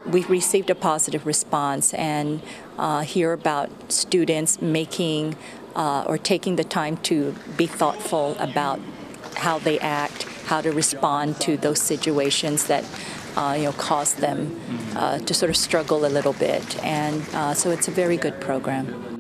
we received a positive response and hear about students making or taking the time to be thoughtful about how they act, how to respond to those situations that cause them to sort of struggle a little bit. And so it's a very good program.